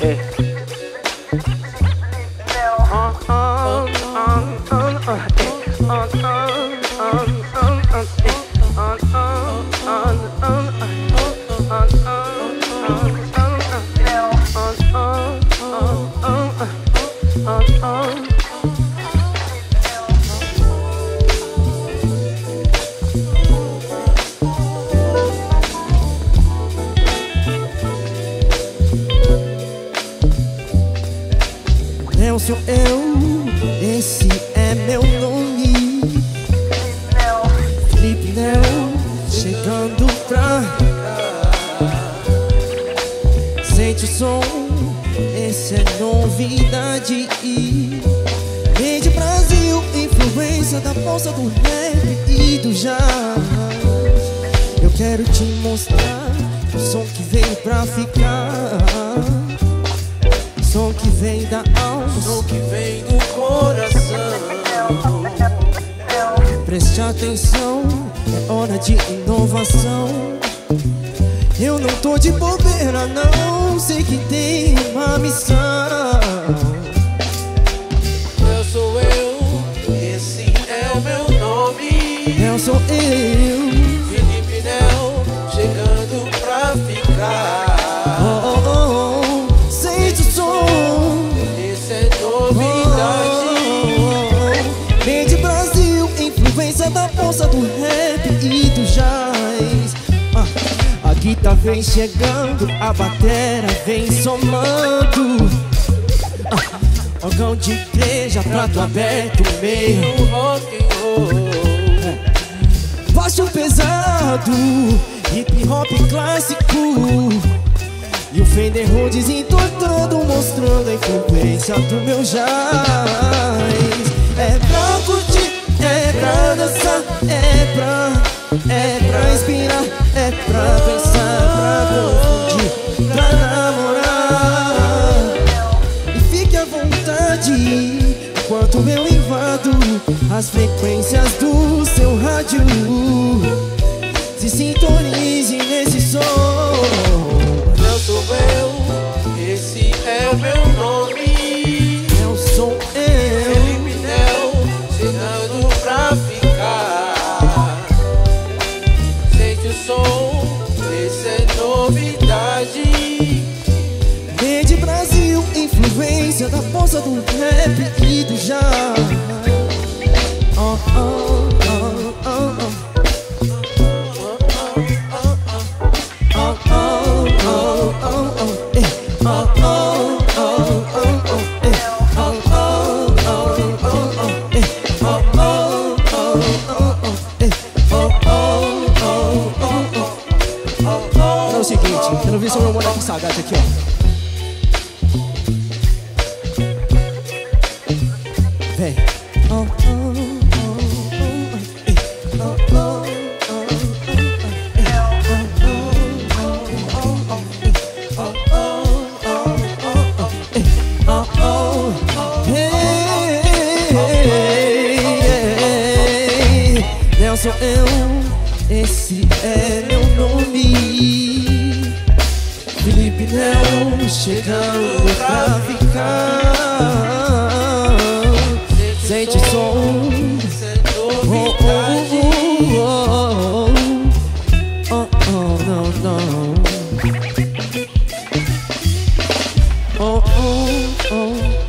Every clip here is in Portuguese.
Sou eu, esse é meu nome, Felipe Nel, chegando pra sente o som, esse é novidade. Vem de Brasil, influência da bolsa do rap e do jazz. Eu quero te mostrar o som que veio pra ficar, som que vem da alma, som que vem do coração. Preste atenção, é hora de inovação. Eu não tô de bobeira não, sei que tem uma missão. Eu sou eu, esse é o meu nome. Eu sou eu, Felipe Nel, chegando pra ficar. Sente o som, esse é novidade. Vem de Brasil, influência da bolsa do rap e do jazz. A guitarra vem chegando, a batera vem somando. Órgão de igreja, prato aberto, meio rock and roll. Baixo pesado, hip hop clássico. E o Fender Rhodes entortando, mostrando a influência do meu jazz. É pra curtir, é pra dançar, é pra inspirar, é pra pensar, pra confundir, pra namorar. E fique à vontade enquanto eu invado as frequências do seu rádio. Se sintonize nesse som. Eu sou eu, esse é o meu nome. Eu sou eu, Felipe Nel, chegando pra ficar. Sente o som, esse é novidade. Vem de Brasil, influência da bolsa do rap e do jazz. Oh, oh, oh, oh, oh. É o seguinte, eu não vi seu meu moleque sagaz aqui, ó. Vem. Não sou eu, esse é meu nome, Felipe Nel, chegando pra ficar. Sente o som, oh, oh, oh, oh, oh, não, não. Oh, oh, oh.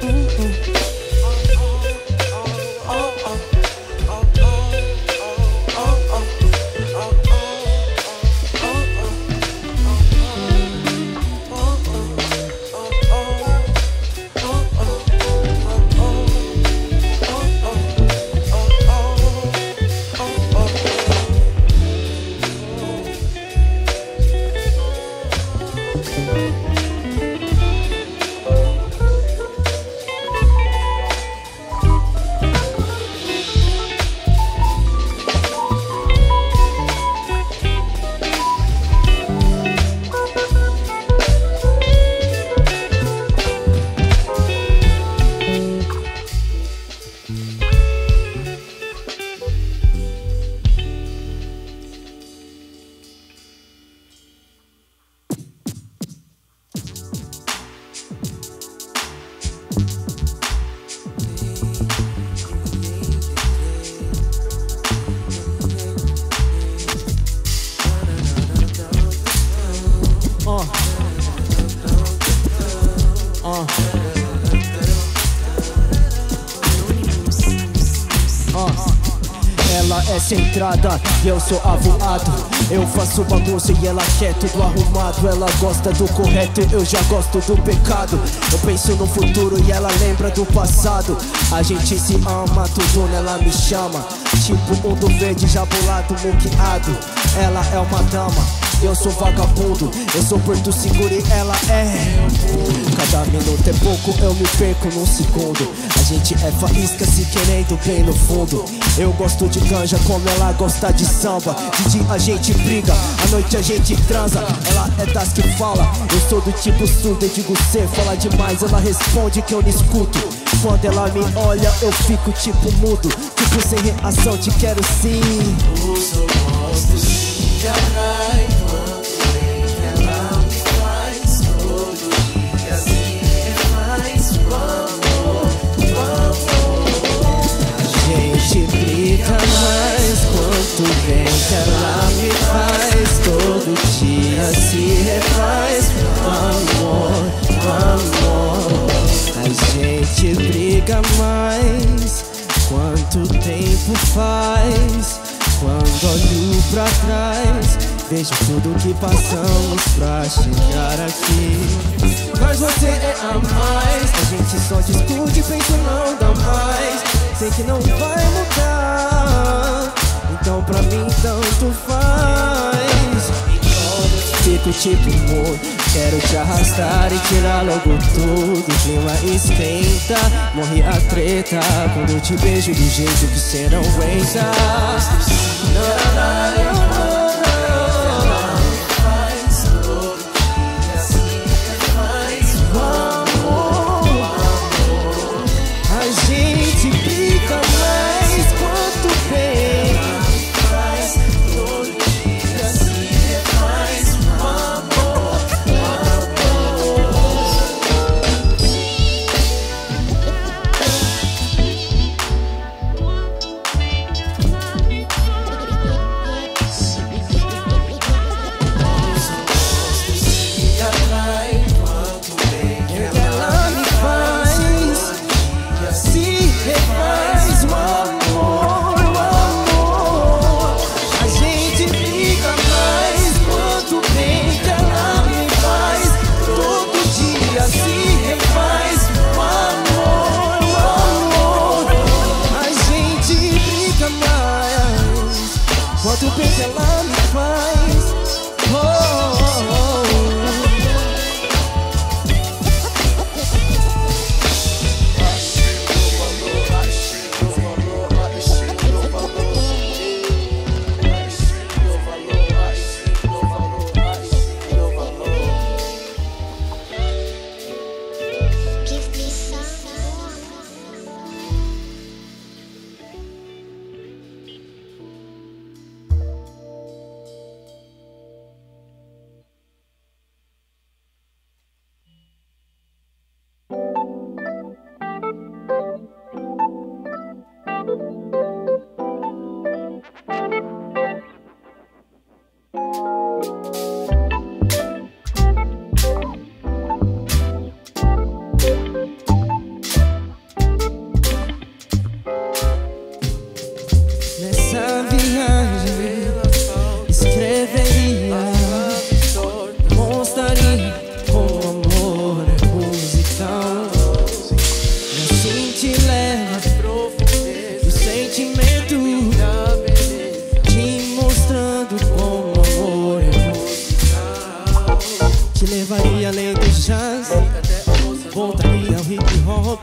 essa entrada e eu sou avoado. Eu faço bagunça e ela quer tudo arrumado. Ela gosta do correto, eu já gosto do pecado. Eu penso no futuro e ela lembra do passado. A gente se ama, tudo nela me chama. Tipo um do verde já bolado, muqueado. Ela é uma dama, eu sou vagabundo. Eu sou Porto Seguro e ela é. Cada minuto é pouco, eu me perco num segundo. A gente é faísca se querendo bem no fundo. Eu gosto de ganja como ela gosta de samba. De dia a gente briga, à noite a gente transa. Ela é das que fala, eu sou do tipo surdo. Eu digo cê fala demais, ela responde que eu não escuto. Quando ela me olha eu fico tipo mudo. Tipo sem reação, te quero sim. Eu só gosto sim de amar. Quanto bem que ela me faz. Todo dia assim é mais. Vamos, vamos. A gente briga mais. Quanto bem que ela me faz. Todo dia se refaz. Amor, amor. A gente briga mais. Quanto tempo faz? Quando olho pra trás, vejo tudo que passamos pra chegar aqui. Mas você é a mais. A gente só discute, pensa não dá mais. Sei que não vai mudar, então pra mim tanto faz. Fico tipo morto, quero te arrastar e tirar logo tudo. O clima esquenta, morre a treta quando eu te beijo do jeito que cê não aguenta. A gente briga mais. Quanto bem faz. Todo dia se refaz. Amor, quanto bem que ela me faz. Nessa viagem escreveria, mostraria como amor é musical. E assim te leva do sentimento, te mostrando como amor é musical. Te levaria além do jazz, voltaria ao hip hop.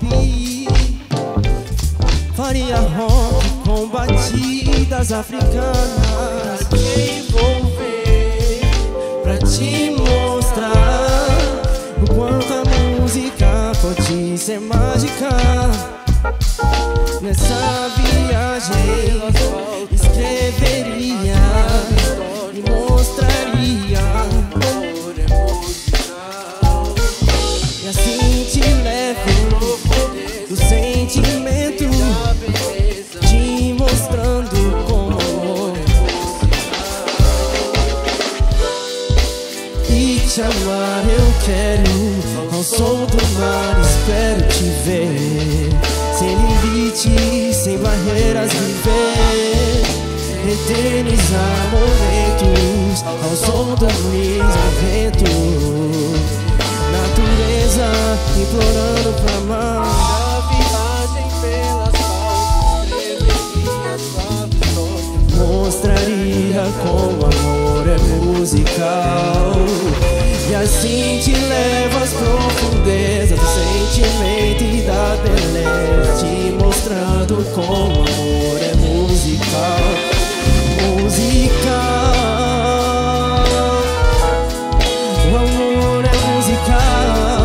Faria rock com batidas africanas. Pra te envolver, pra te mostrar o quanto a música pode ser mágica. Nessa viagem escreveria e mostraria e assim te levo do sentimento, te mostrando como amor. E te amar eu quero, ao som do mar espero te ver. Sem limite, sem barreiras viver. eternizar momentos ao som do mesmo vento. Natureza implorando pra amar. Na viagem pelas falsas mostraria como amor é musical, e assim te leva às profundezas do sentimento e da beleza, te mostrando como amor é musical. Musical, o amor é musical.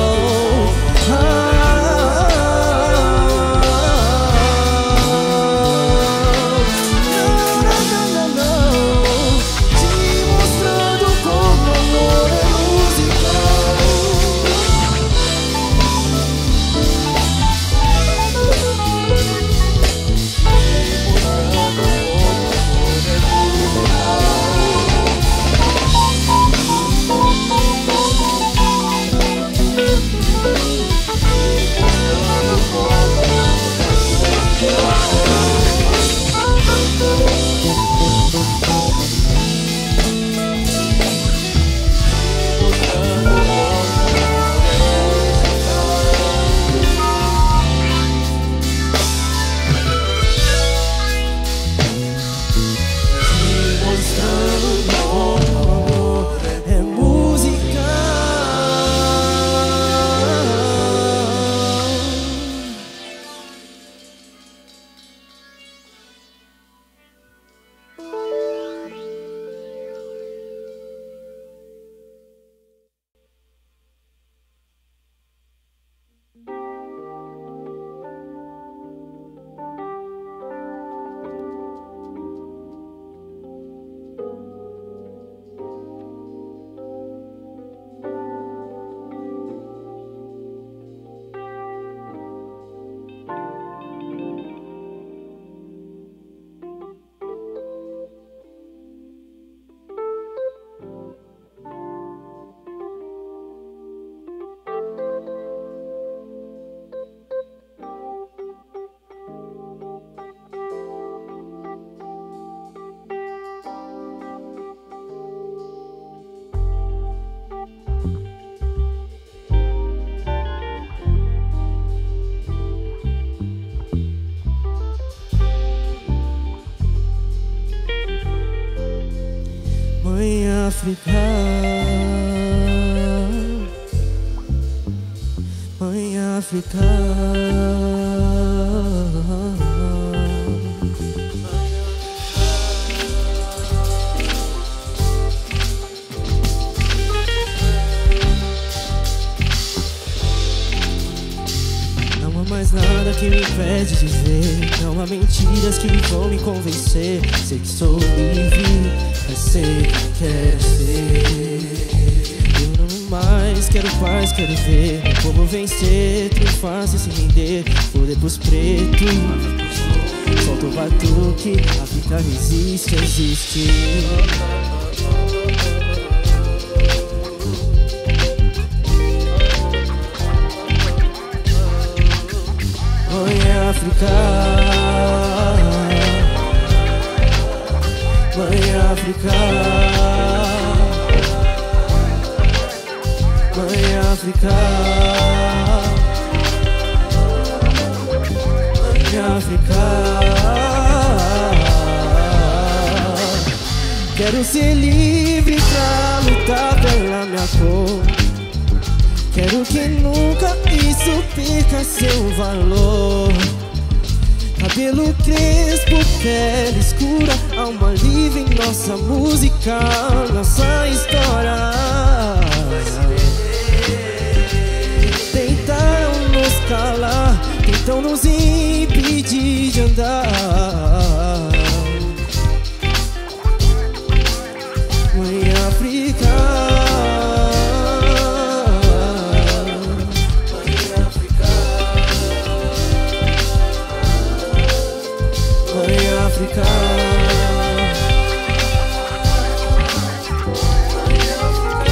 Mãe África, Mãe África, não há mais nada que me impede de ver, não há mentiras que vão me convencer. Sei que sou livre, mas sei que quero ser. Eu não mais quero paz, quero ver como vencer, triunfar sem se render. Poder pros pretos, solta o batuque, África resiste, existe. Mãe África, Mãe África, Mãe África, Mãe África. Quero ser livre pra lutar pela minha cor. Quero que nunca isso perca seu valor. Cabelo crespo, pele escura, alma livre em nossa música, nossa história. Tentaram nos calar, tentam nos impedir de andar. Mãe África, África,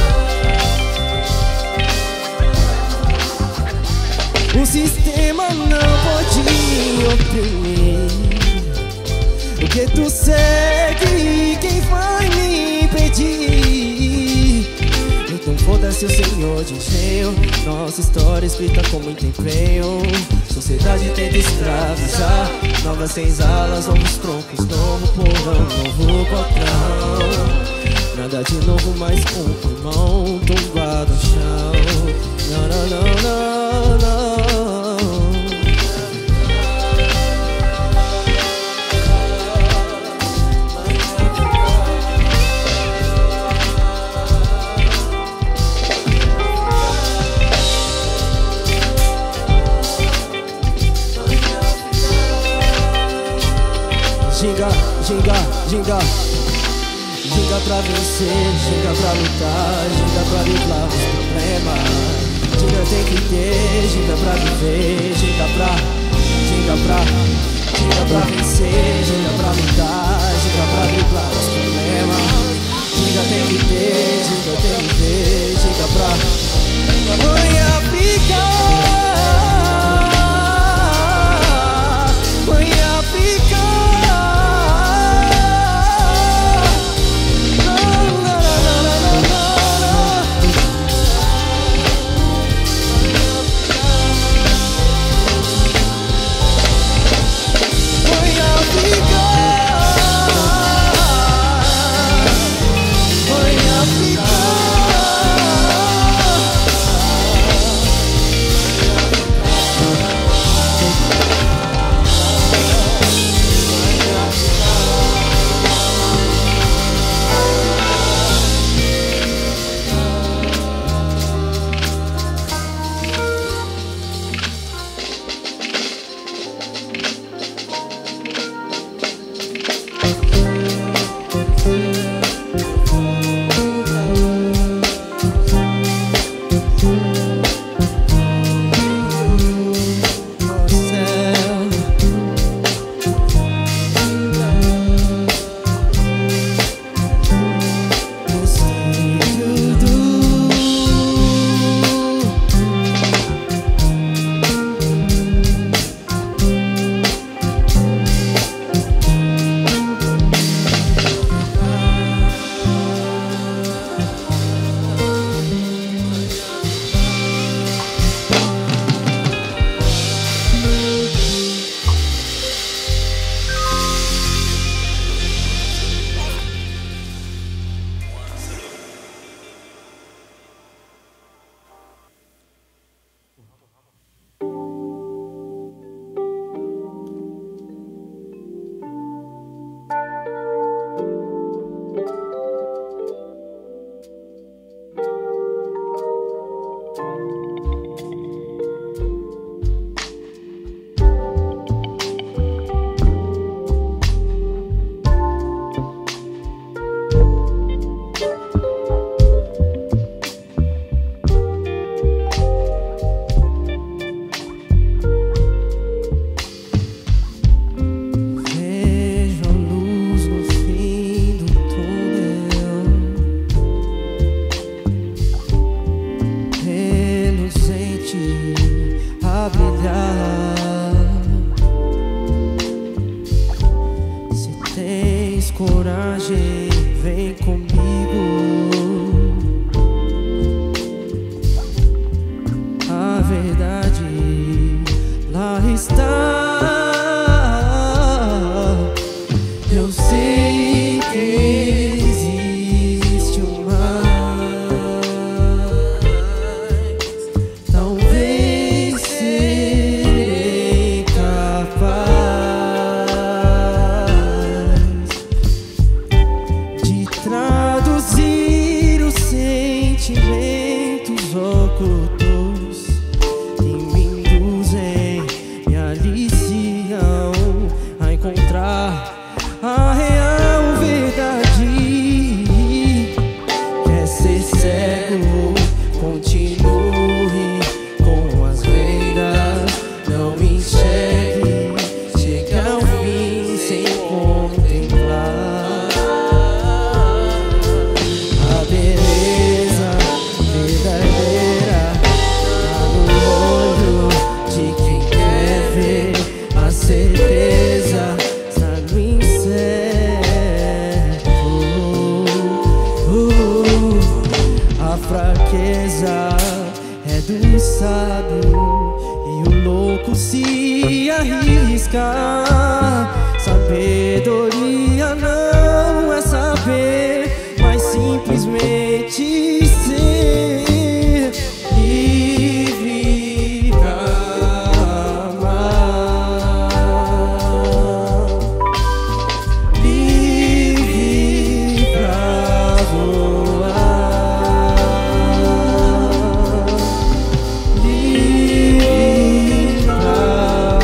porque tu segue, quem vai me impedir? Então foda-se o senhor de engenho, nossa história escrita com muito empenho. Sociedade tenta escravizar, novas senzalas, novos troncos, novo porão, novo patrão. Nada de novo, mais um pulmão tombado no chão. Não, não, não, não, não. Ginga, ginga, ginga. Ginga pra vencer, ginga pra lutar, ginga pra driblar os problemas. Ginga tem que ter, ginga pra viver, ginga pra vencer, ginga pra lutar, ginga pra driblar os problemas. Ginga tem que ter, ginga tem que ter, ginga pra mãe África. Mãe África. Coragem, vem comigo. A verdade lá está. Eu sei que existe o mais. Talvez serei capaz de traduzir os sentimentos ocultos que me induzem, me aliciam a encontrar a real verdade. Quer ser cego, continue com as vendas, não me enxergue, chega ao fim sem contemplar a beleza verdadeira. Tá no olho de quem quer ver a certeza, está no incerto. fraqueza é do sábio e o louco se arrisca. Sabedoria não é saber, mas simplesmente ser livre pra amar, livre pra voar, livre pra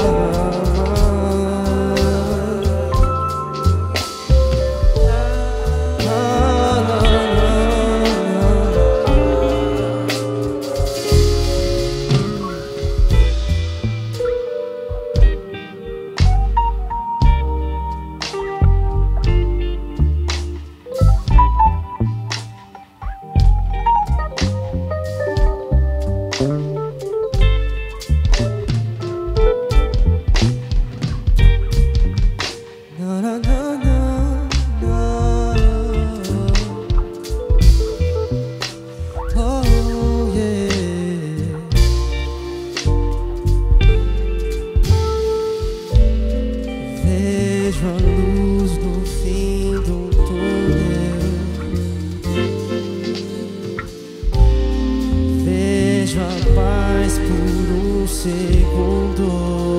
vejo a luz no fim do túnel, vejo a paz por um segundo,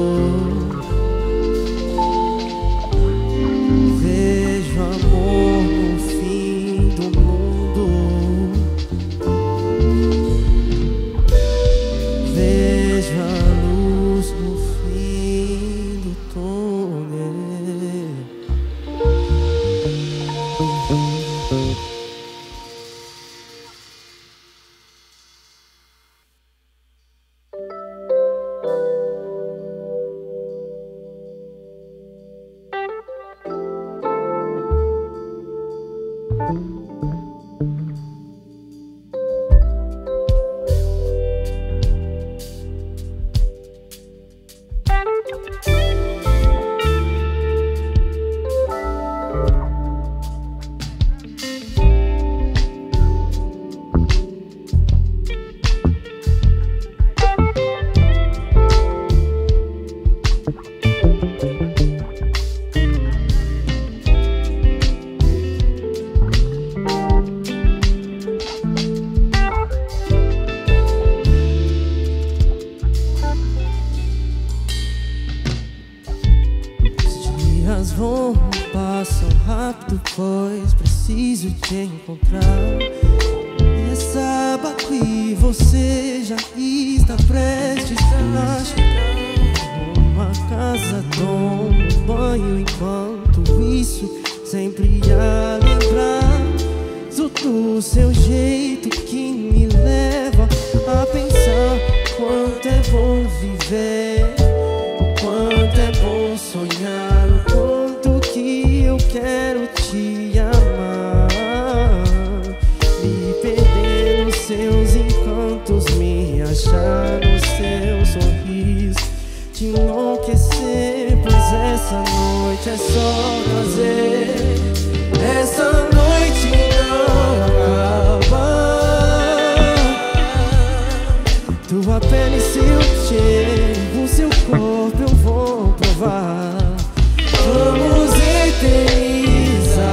vejo amor no fim do mundo, vejo a luz no fim do túnel. Os dias vão, passam rápido, pois preciso te encontrar. É sábado e você já está prestes a chegar. Uma casa, tomo um banho, enquanto isso sempre a lembrar do seu jeito que me leva a pensar quanto é bom viver, quanto é bom sonhar, o quanto que eu quero te amar, me perder nos seus encantos, me achar no seu sorriso, te enlouquecer, pois essa noite é só prazer, essa noite não acaba. Tua pele, seu cheiro, o seu corpo eu vou provar. Vamos eternizar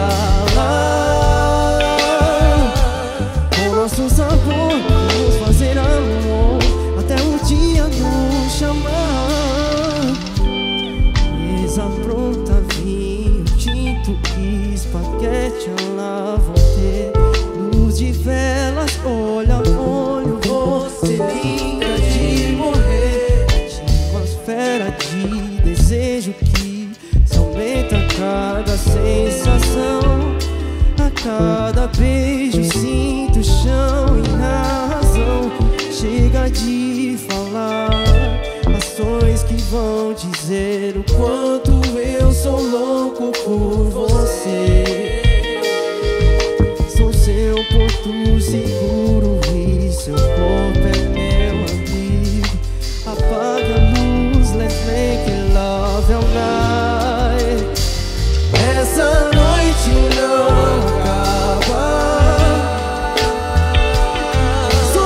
com nosso sabor, vamos fazer amor até o dia nos chamar. Mesa pronta, vinho, tinto e espaguete à la vontade, luz de velas, olho a olho, você linda de morrer, atmosfera de desejo que aumenta a cada sensação, a cada beijo sinto o chão e a razão chega de falar, ações que vão dizer o quanto eu sou louco por você. Sou seu porto seguro e seu corpo é meu abrigo. Apaga a luz, let's make it love all night. Essa noite não acaba.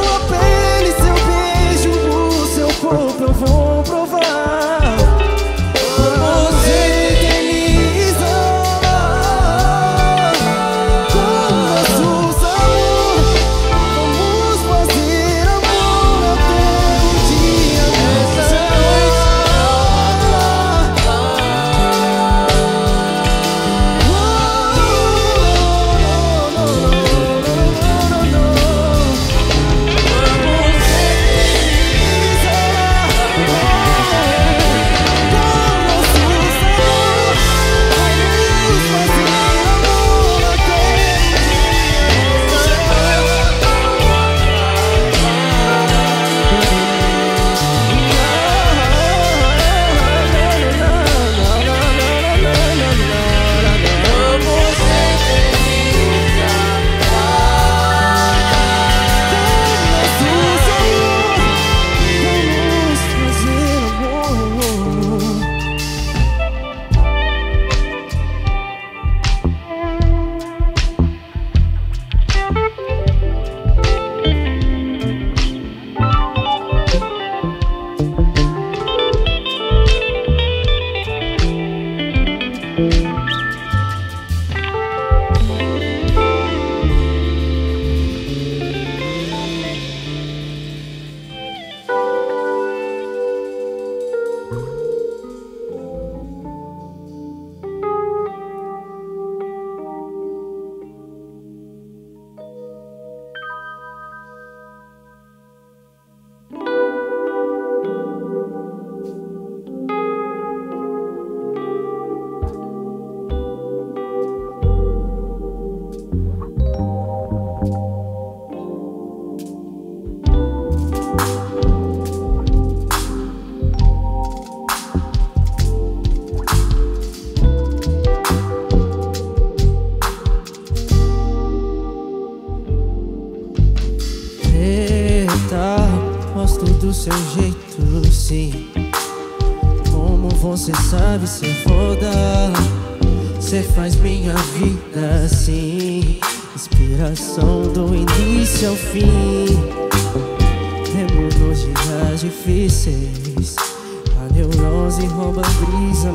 preta, gosto do seu jeito, sim. Como você sabe ser foda, cê faz minha vida assim. Inspiração do início ao fim. Mesmo nos dias difíceis, a neurose rouba a brisa,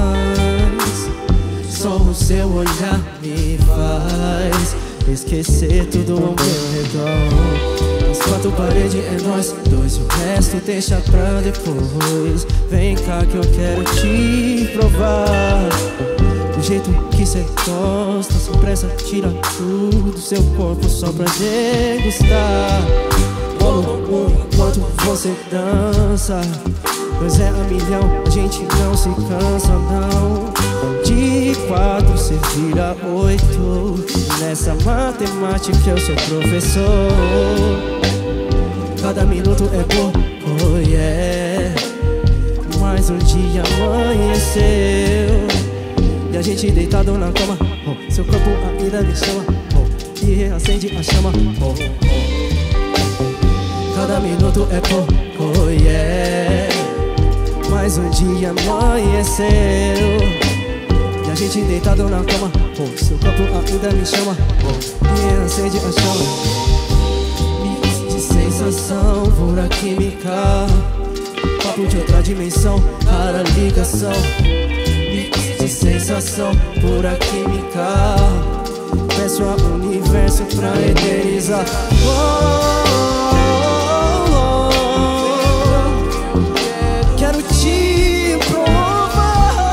mas só o seu olhar me faz esquecer tudo ao meu redor. As quatro paredes é nós dois, o resto deixa pra depois. Vem cá que eu quero te provar. Do jeito que cê gosta, sem pressa, tira tudo do seu corpo só pra degustar. Bolo enquanto você dança, pois é a milhão, a gente não se cansa não. De 4 cê vira 8, nessa matemática eu sou professor. Cada minuto é pouco, yeah. Mais um dia amanheceu e a gente deitado na cama, oh. Seu corpo ainda me chama, oh. E acende a chama, oh, oh. Cada minuto é pouco, yeah. Mais um dia amanheceu e a gente deitado na cama, oh. Seu corpo ainda me chama, oh. E acende a chama. Mix de sensação, pura química, papo de outra dimensão, para ligação. Mix de sensação, pura química, peço ao universo pra eternizar. Quero te provar.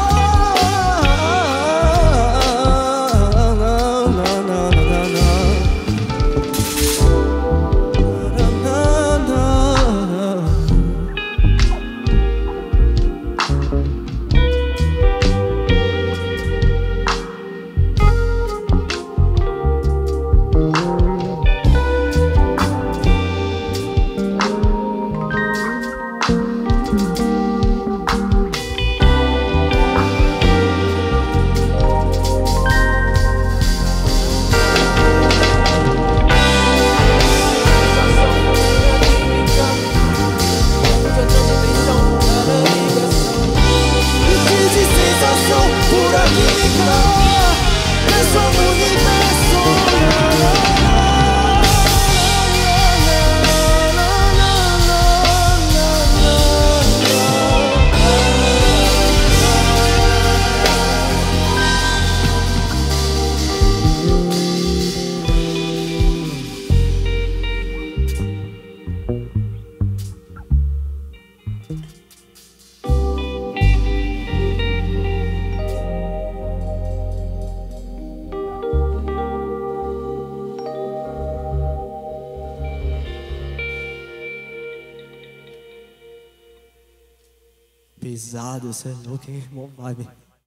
Pesado, cê é louco, hein, irmão, vibe.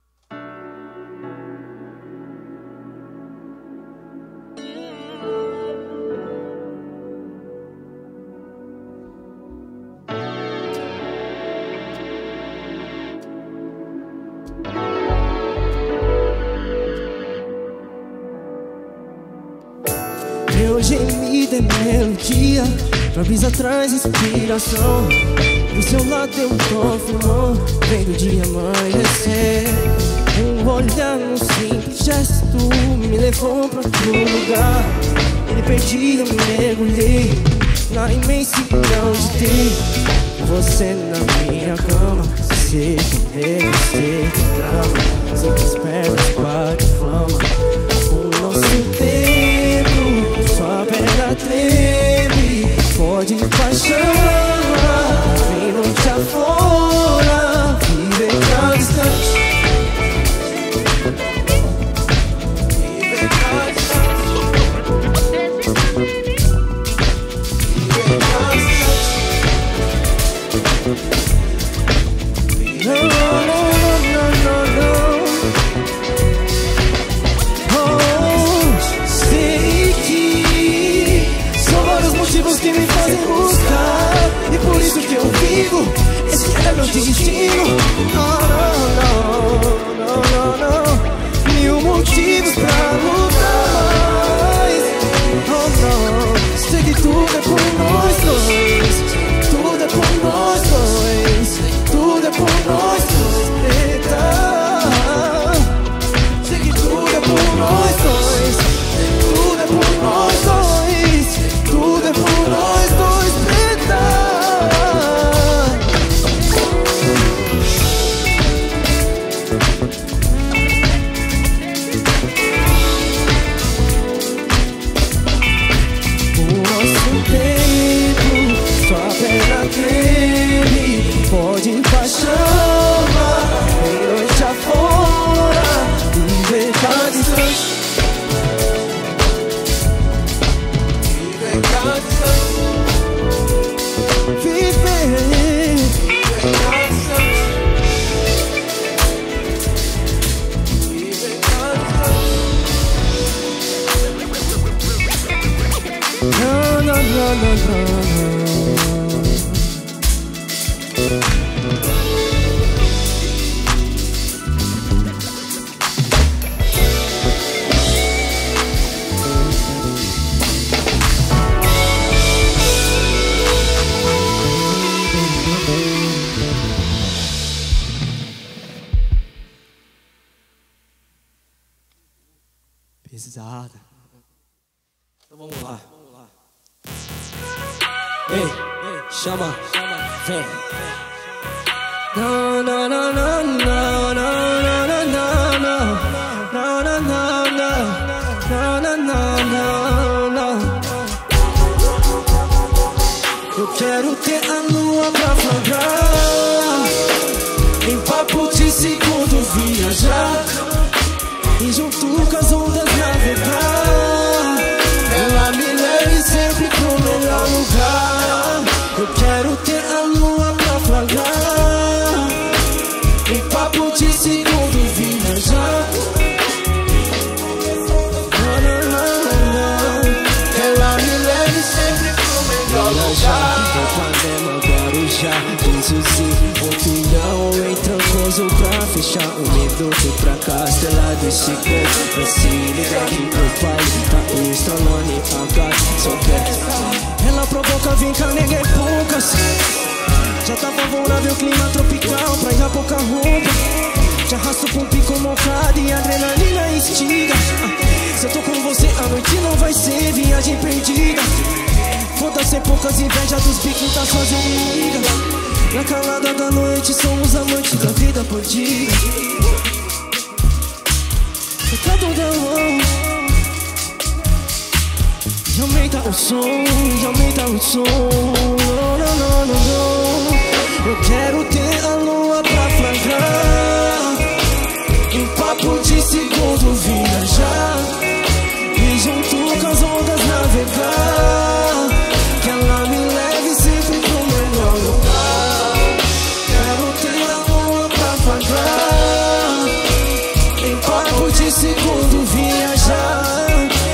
Meu gemido é melodia, pra brisa traz inspiração. Do seu lado eu confirmo, vem do dia amanhecer. Um olhar, um simples gesto me levou pra outro lugar. Me perdi, eu me mergulhei na imensidão de ter você na minha cama. Sei que medo, sei que drama, sei que as pernas quase flama. O nosso tempo, sua perna treme, pode paixão. Vem, não te afora, viver cada instante. Viver cada instante. Viver cada instante. Não, não, não, não. Oh, sei que são vários motivos que me fazem buscar, e por isso que eu vivo, esse é meu destino. Não, não, não, não. Mil motivos pra lutar, mas oh não, sei que tudo é por nós. de paixão, em noite afora, viver cada instante. Viver cada instante. Viver cada instante. Viver cada instante. não, não, não, não. Pesada. Então vamos lá. Ei, chama, vem. Não, não, não, não, não, não, não, não, não, não, não, não, não. Eu quero ter a lua pra flagrar, em papo de segundo viajar, e junto com as ondas navegar. Ela me leve sempre pro melhor lugar. Eu quero ter a lua pra flagrar, em papo de segundo viajar. Ela me leve sempre pro melhor lugar. Ipanema, Guarujá, Isuzi, Pontilhão, em Trancoso pra fechar o minuto pra Castelado e Chico. Pra se ligar que meu pai tá estralando H, só quer. Ela provoca, vem cá, nega, é poucas. Já tá favorável o clima tropical pra ir a pouca roupa. Já arrasto com pico mocado e adrenalina instiga. Se eu tô com você, a noite não vai ser viagem perdida. Foda-se poucas invejas dos bicos das suas inimigas. Na calada da noite somos amantes da vida bandida. Tocado da mão, e aumenta o som, e aumenta o som. Não, não, não, não, não. Eu quero ter a lua pra flagrar, em papo de segundo viajar, e junto com as ondas navegar. Que ela me leve sempre pro melhor lugar. Quero ter a lua pra flagrar, em papo de segundo viajar.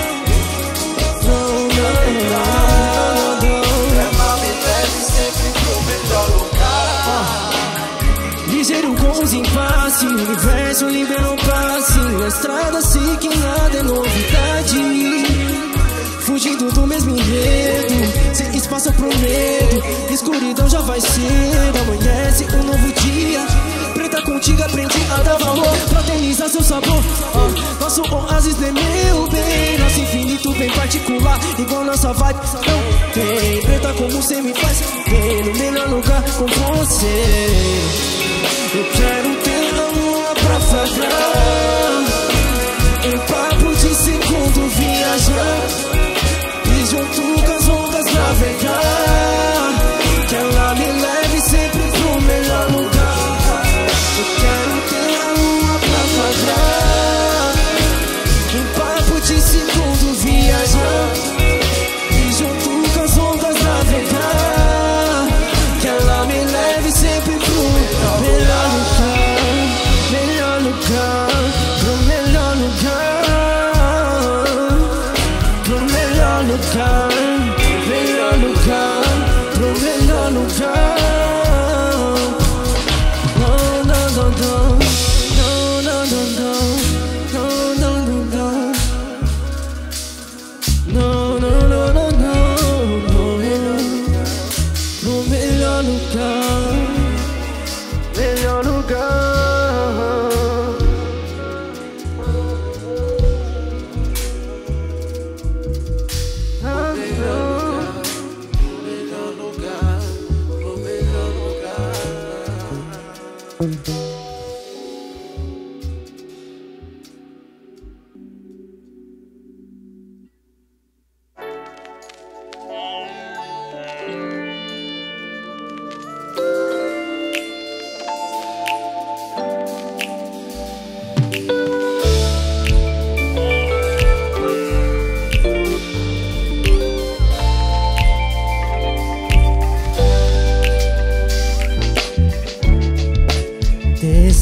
Não, não, não, não. Ela me leve sempre pro melhor lugar. Ligeiro com os impasses, o universo liberou passe. Na estrada sei que nada é novidade. Fugindo do mesmo enredo, sem espaço pro medo. Escuridão já vai cedo, amanhece um novo dia. Preta contigo aprendi a dar valor, fraterniza seu sabor. Nosso oásis é meu bem, nosso infinito bem particular, igual nossa vibe não tem. Preta como cê me faz bem, no melhor lugar com você. Eu quero ter a lua pra flagrar, em papo de segundo viajar, e junto com as ondas navegar. Que ela me leve sempre pro melhor lugar. Eu quero ter a lua pra flagrar, em papo de segundo viajar, e junto com as ondas navegar. Que ela me leve sempre pro melhor lugar, melhor lugar.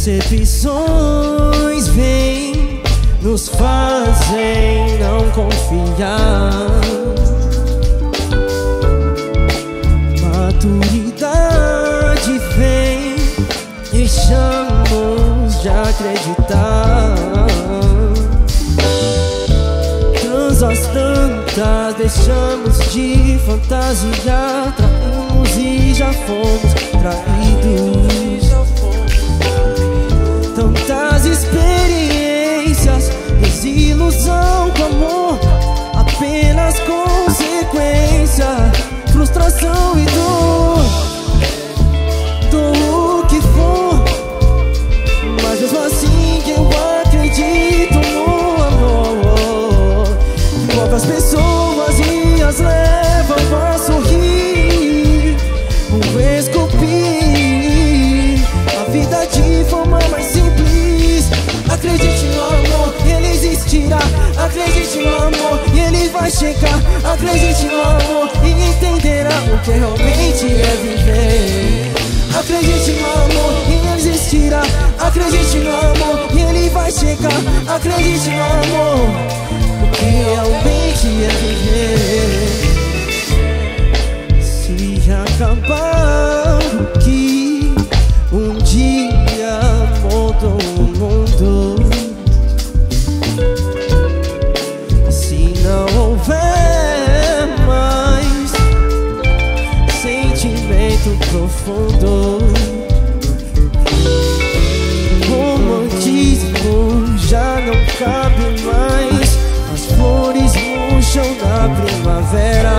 Decepções vêm, nos fazem não confiar. Maturidade vem, deixamos de acreditar. Transas tantas, deixamos de fantasiar. Traímos e já fomos traídos. Tantas experiências, desilusão com amor, apenas consequência, frustração e dor. Dou o que for, mas mesmo assim eu acredito no amor. Move as pessoas e as levam a sorrir, esculpir a vida de forma mais simples. Acredite no amor, ele existirá. Acredite no amor, e ele vai chegar. Acredite no amor e entenderá o que realmente é viver. Acredite no amor, e ele existirá. Acredite no amor, e ele vai chegar. Acredite no amor, o que realmente é viver. Se acabar o que um dia mudou o mundo, se não houver mais sentimento profundo, romantismo já não cabe mais. As flores murcham na primavera.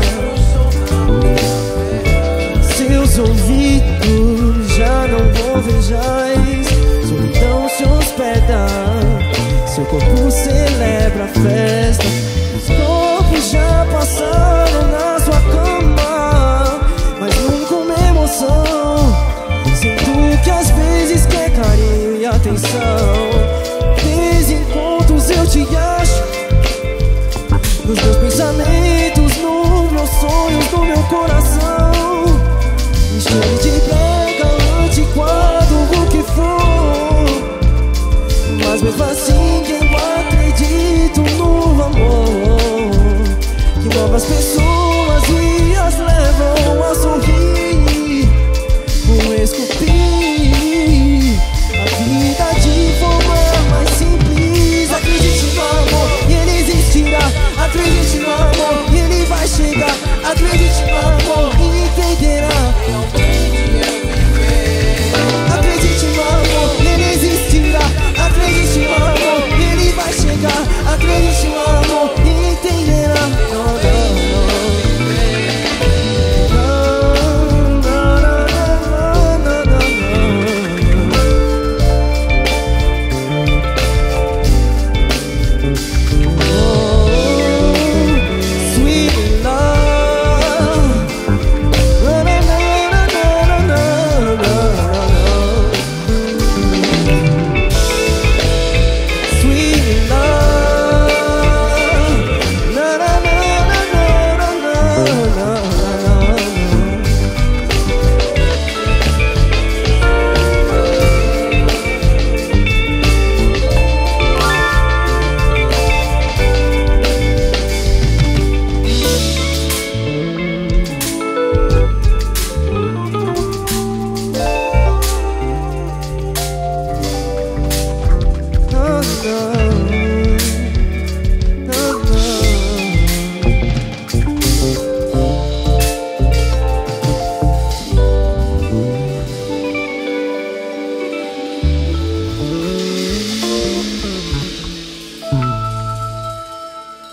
Seus ouvidos já não ouvem jazz. Solidão se hospeda, seu corpo celebra a festa. Os corpos já passaram na sua cama, mas nunca uma emoção. Sinto que às vezes quer carinho e atenção. Desencontros eu te acho, nos meus pensamentos, nos meus sonhos, no meu coração. Mistura de brega, antiquado, o que for, mas mesmo assim eu acredito no amor, que move as pessoas e as levam a sorrir, esculpir a vida de forma mais simples. Acredite no amor, e ele existirá. Acredite no amor, e ele vai chegar. Acredite no amor e entenderá. Acredite no amor, e ele existirá. Acredite no amor, e ele vai chegar. Acredite no amor e entenderá.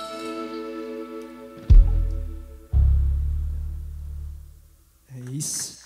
É isso.